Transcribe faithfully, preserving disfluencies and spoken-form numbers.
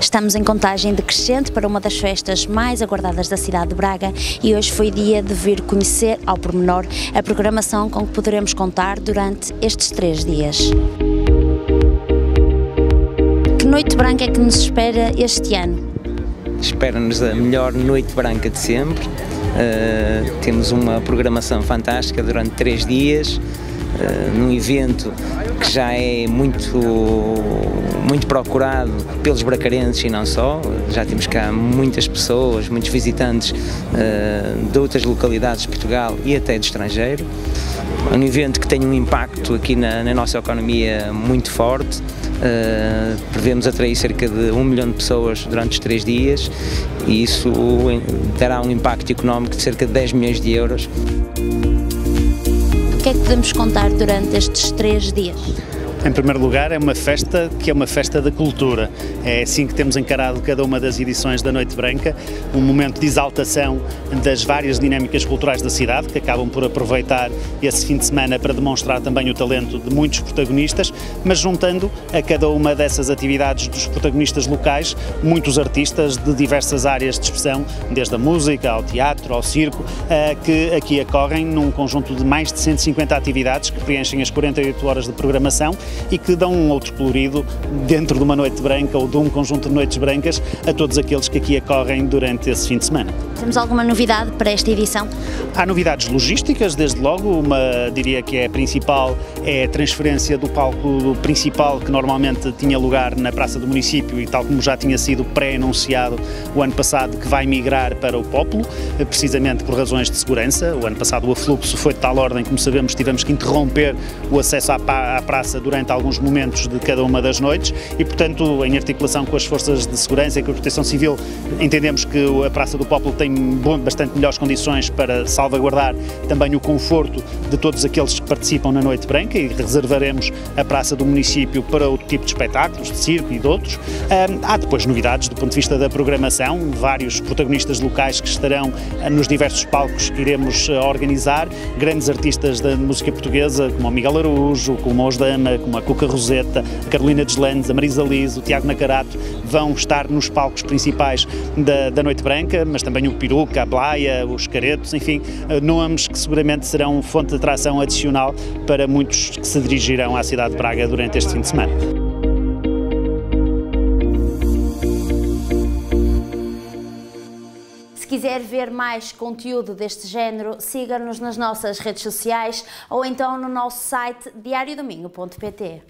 Estamos em contagem decrescente para uma das festas mais aguardadas da cidade de Braga e hoje foi dia de vir conhecer ao pormenor a programação com que poderemos contar durante estes três dias. Que noite branca é que nos espera este ano? Espera-nos a melhor noite branca de sempre. Uh, temos uma programação fantástica durante três dias, uh, num evento que já é muito, muito procurado pelos bracarenses e não só. Já temos cá muitas pessoas, muitos visitantes uh, de outras localidades de Portugal e até do estrangeiro. É um evento que tem um impacto aqui na, na nossa economia muito forte. Uh, prevemos atrair cerca de um milhão de pessoas durante os três dias e isso terá um impacto económico de cerca de dez milhões de euros. O que é que podemos contar durante estes três dias? Em primeiro lugar, é uma festa que é uma festa da cultura. É assim que temos encarado cada uma das edições da Noite Branca, um momento de exaltação das várias dinâmicas culturais da cidade, que acabam por aproveitar esse fim de semana para demonstrar também o talento de muitos protagonistas, mas juntando a cada uma dessas atividades dos protagonistas locais, muitos artistas de diversas áreas de expressão, desde a música, ao teatro, ao circo, que aqui ocorrem num conjunto de mais de cento e cinquenta atividades que preenchem as quarenta e oito horas de programação e que dão um outro colorido dentro de uma noite branca ou de um conjunto de noites brancas a todos aqueles que aqui ocorrem durante esse fim de semana. Temos alguma novidade para esta edição? Há novidades logísticas, desde logo, uma diria que é a principal, é a transferência do palco principal que normalmente tinha lugar na Praça do Município e tal como já tinha sido pré-anunciado o ano passado que vai migrar para o Pópulo, precisamente por razões de segurança. O ano passado o afluxo foi de tal ordem, como sabemos, tivemos que interromper o acesso à, à praça durante alguns momentos de cada uma das noites e, portanto, em articulação com as forças de segurança e com a Proteção Civil, entendemos que a Praça do Pópulo tem bastante melhores condições para salvaguardar também o conforto de todos aqueles que participam na Noite Branca e reservaremos a Praça do Município para outro tipo de espetáculos, de circo e de outros. Há depois novidades do ponto de vista da programação, vários protagonistas locais que estarão nos diversos palcos que iremos organizar, grandes artistas da música portuguesa como o Miguel Araújo, como o Osdama, como a Cuca Roseta, a Carolina Deslandes, a Marisa Liz, o Tiago Nacarato, vão estar nos palcos principais da, da Noite Branca, mas também o Peruca, a Blaia, os Caretos, enfim, nomes que seguramente serão fonte de atração adicional para muitos que se dirigirão à cidade de Braga durante este fim de semana. Se quiser ver mais conteúdo deste género, siga-nos nas nossas redes sociais ou então no nosso site diario domingo ponto pt.